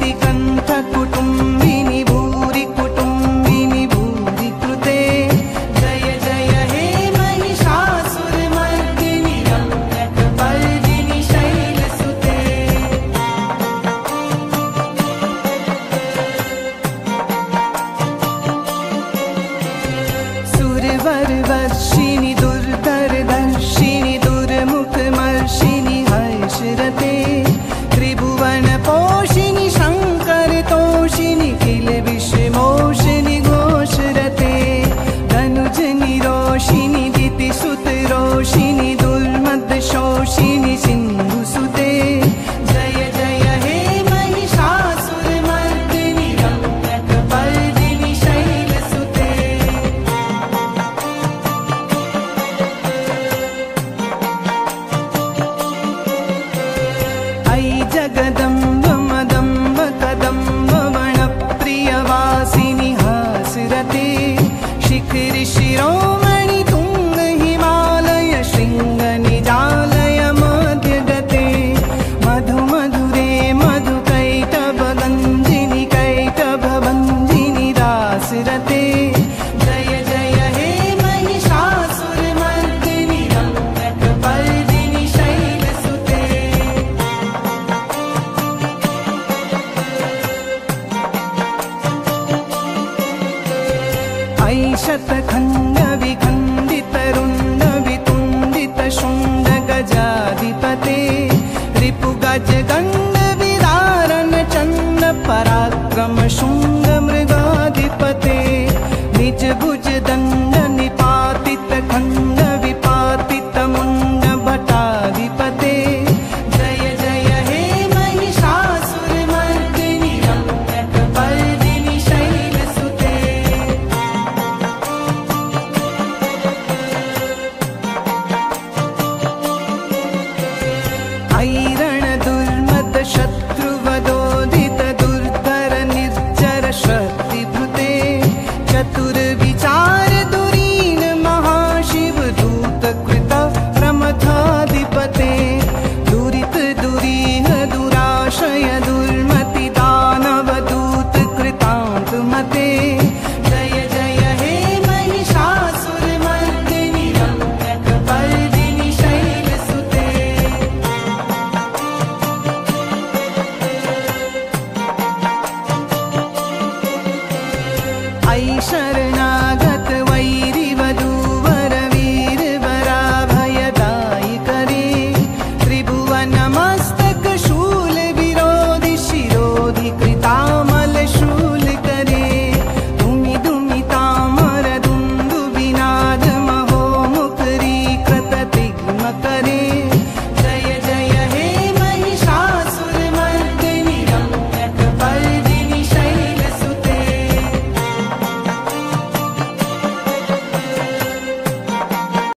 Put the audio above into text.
श्रीकंठ कुटुंबिनी भूरि कुटुंबिनी भूरि कृते जय जय हे महिषासुरमर्दिनि रम्यकपर्दिनि शैलसुते सुरवरवर्षिणि दुर्धरदर्शिनि दुर्मुखमर्षिणि हर्षरते त्रिभुवनपोषिणि शङ्करतोषिणि किल विषमोषिणि घोषरते धनुजनिरोषिणि दितिसुतरोषिणि दुर्मदशोषिणि सिन्धुसुते जय जय हे महिषासुरमर्दिनि रम्यकपर्दिनि शैलसुते ऐ जगदम्ब मदम्ब कदम्ब वनप्रियवासिनि हासरते शिखरि शिरोमणि तुंग हिमालय शृंग निजालय मध्यगते मधु मधुरे मधुकैटभ गंजिनि कैटभ भंजिनि रासरते जय जय हे महिषासुरमर्दिनि रम्यकपर्दिनि शैलसुते ऐ शतखण्ड विखण्डित रुण्ड वितुण्डित शुण्ड गजाधिपते रिपु गज गण्ड विदारण चण्ड पराक्रम शुण्ड मृगाधिपते निज भुज दण्ड निपातित खण्ड विपातित मुण्ड भटाधिपते जय जय हे महिषासुरमर्दिनि रम्यकपर्दिनि शैलसुते ऐरण दुर्मद शत्रुवदोदित दुर्धर निर्जर शक्तिभृते चतुर्विचार दुरीन महाशिव दूत कृत प्रमथाधिपते दुरित दुरीह दुराशय दुर्मति दानव दूत कृतांत मते जय जय हे महिषासुरमर्दिनि रम्यकपर्दिनि शैलसुते ऐ शरणागत वैरिवधूवर वीरवराभयदायि करे त्रिभुवन